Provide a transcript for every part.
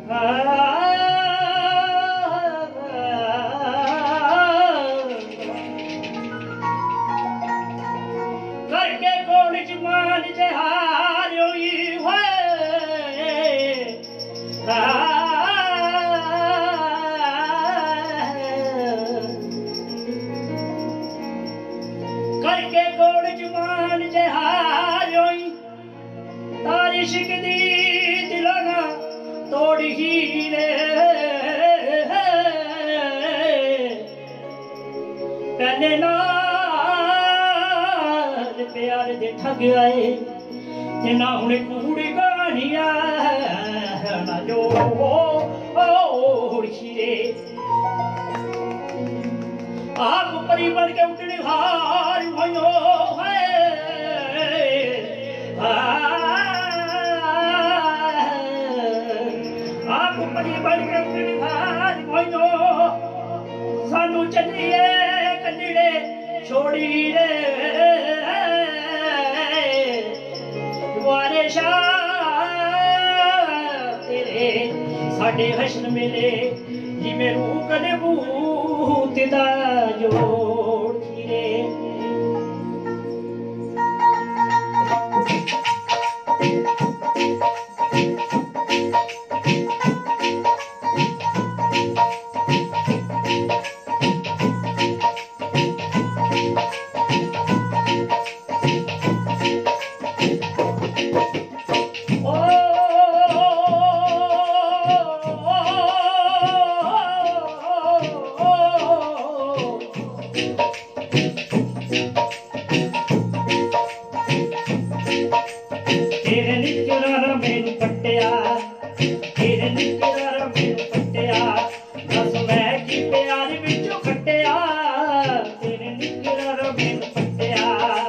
करके कोण जमान जहार करके कोण जमान जहार तारी शिक दी दिलाना तोड़ ही रे पहले नाल प्यार दे ठग आए ते ना हुणे कूड़ी कहानिया ना जो रे आप परी बन के उठने हार भयो है आप परी बन के उठने हार भयो सानू चलिए कन्निड़े छोड़ी रे दुआरे शाह तेरे साडे हशन मिले जिमें रूह कदे भूत दा जोड़ खीरे तेरे निकरारा मैनू पट्टिया तेरे निकरारा मैनू पट्टिया दस मैं की प्यार विचों खट्टिया तेरे निकरारा मैनू पट्टिया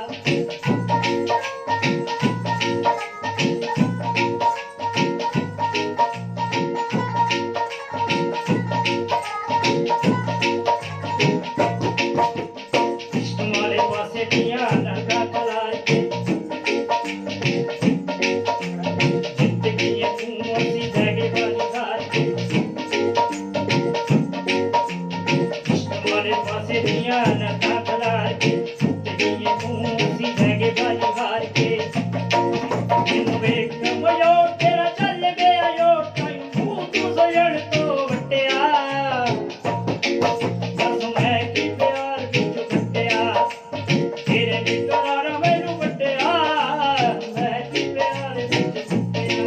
इश्क वाले पासे दिया लगा कलार के तेरा चल गया यो टाइम तू सजन तो वट्टिया बस मैं की प्यार विच खट्टिया तेरे निकरारा मैनू वट्टिया मैं की प्यार विच खट्टिया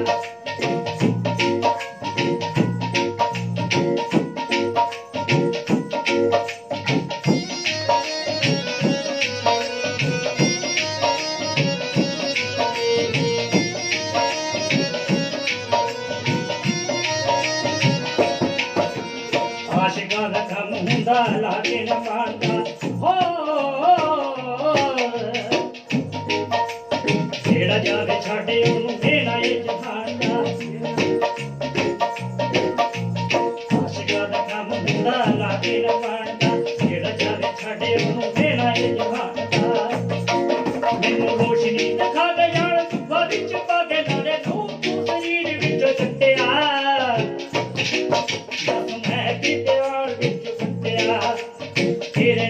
आशिकां दा कम हुंदा लागे न मारदा हो जेड़ा जावे छाड़े ओनू देना ए जहान दा आशिकां दा कम हुंदा लागे न मारदा जेड़ा जावे छाड़े ओनू देना ए जहान दा मैनू रोशनी दिखा दे जान दुखा विच पाके नाले तू शरीर विच सट्टिया तेरे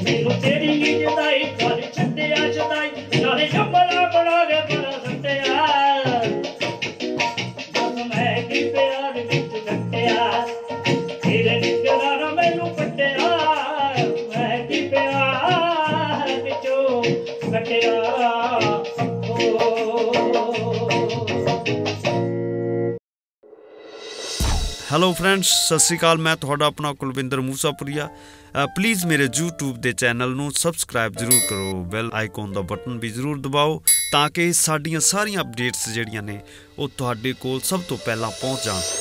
मैनू तेरी जुदाई कर छड्डिया जुदाई नाले जंबला बना के बड़ा सट्टिया दस मैं की प्यार विच कट्टिया तेरे निकला ना मैनू पट्टिया मैं की प्यार विचों कट्टिया ਹੈਲੋ ਫਰੈਂਡਸ, ਸਤਿ ਸ਼੍ਰੀ ਅਕਾਲ। ਮੈਂ ਤੁਹਾਡਾ ਆਪਣਾ ਕੁਲਵਿੰਦਰ ਮੂਸਾਪੁਰੀਆ। ਪਲੀਜ਼ ਮੇਰੇ YouTube ਦੇ ਚੈਨਲ ਨੂੰ ਸਬਸਕ੍ਰਾਈਬ ਜ਼ਰੂਰ ਕਰੋ, ਬੈਲ ਆਈਕਨ ਦਾ ਬਟਨ ਵੀ ਜ਼ਰੂਰ ਦਬਾਓ ਤਾਂ ਕਿ ਸਾਡੀਆਂ ਸਾਰੀਆਂ ਅਪਡੇਟਸ ਜਿਹੜੀਆਂ ਨੇ ਉਹ ਤੁਹਾਡੇ ਕੋਲ ਸਭ ਤੋਂ ਪਹਿਲਾਂ ਪਹੁੰਚ ਜਾਣ।